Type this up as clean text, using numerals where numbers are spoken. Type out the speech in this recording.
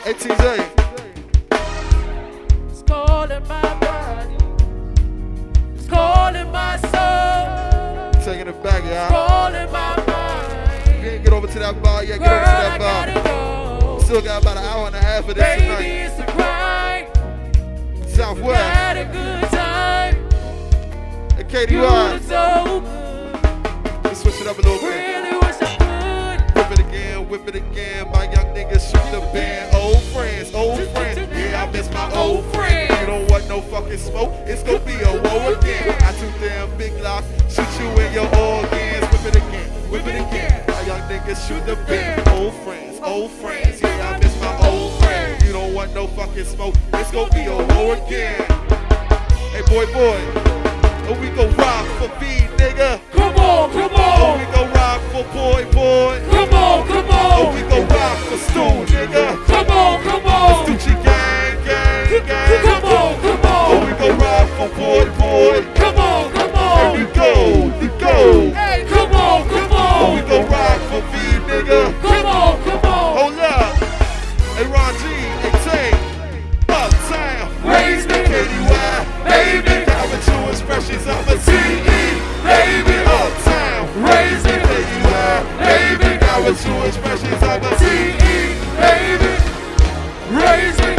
Hey, TJ. It's calling my body. It's calling my soul. Taking it back, y'all. Calling my mind. You ain't get over to that bar yet. Get over to that bar. Go. Still got about an hour and a half of this Baby, tonight. it's a grind. Southwest. Had a good time. Hey, You KDY. were so good. Let's switch it up a little bit. Really wish I could. Whip it again, whip it again. My young niggas shoot the band. Old friends, old friends. Yeah, I miss my old friends. You don't want no fucking smoke. It's gonna be a war again. I too damn big lock. Shoot you in your organs. Whip it again, whip it again. My young niggas shoot the band. Old friends, old friends. Yeah, I miss my old friends. You don't want no fucking smoke. It's gonna be a war again. Hey, boy. Oh, we gon' rock for B, nigga. Come on, come Oh, on. we gon' rock for boy. Come on, come Oh, on. we gon' rock for Stu, nigga. Come on, come on. Stucci gang. Come on, come Oh, on. we gon' rock for boy. Come on, come Here on. we go. Hey, come on, come Oh, we on. gon' rock for B, nigga. Come on, come on. Hold up. Hey, Ron G, hey, Tank. Uptown. Raise me, KDY, baby. Got with Tru Expressionz, I'm a TE, baby. Uptown. Raise me, KDY, baby. Got with Tru Expressionz, I'm a TE, baby. Raise me.